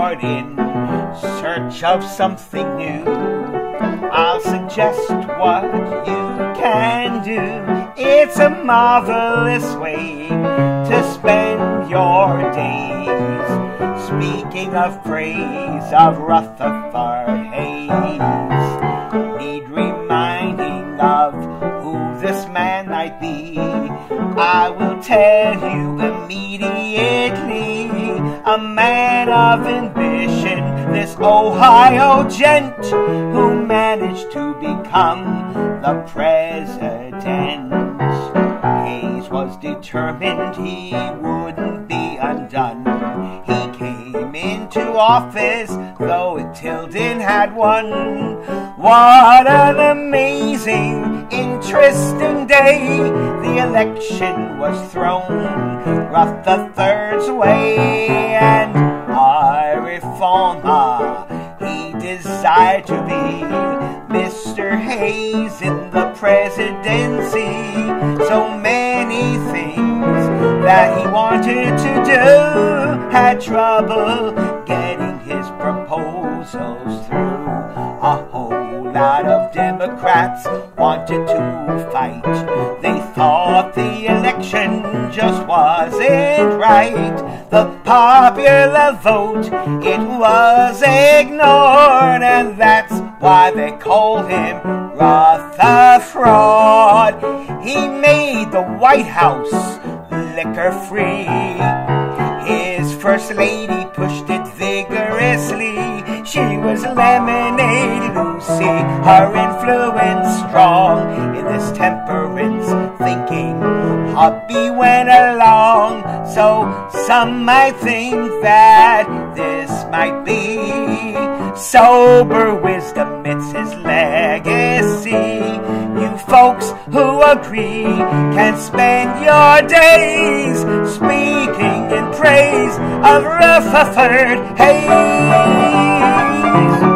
out in search of something new, I'll suggest what you can do. It's a marvelous way to spend your days. Speaking of praise of Rutherford Hayes, need reminding of who this man might be. I will tell you immediately, a man of ambition, this Ohio gent who managed to become the president. Hayes was determined he wouldn't be undone. He came into office, though Tilden had won. What an amazing, interesting day. The election was thrown Rutherford's way, and a reformer he desired to be. Mr. Hayes in the presidency, so many things that he wanted to do, had trouble getting his proposals through. A whole lot of Democrats wanted to fight. They thought the election just wasn't right. The popular vote, it was ignored, and that's why they called him Rutherford. He made the White House liquor free. His first lady pushed it vigorously. She was Lemonade Lucy, her influence strong in this temperance thinking. Hubby went along, so some might think that this might be sober wisdom, it's his legacy. You folks who agree can spend your days speaking in praise of Rutherford Hayes.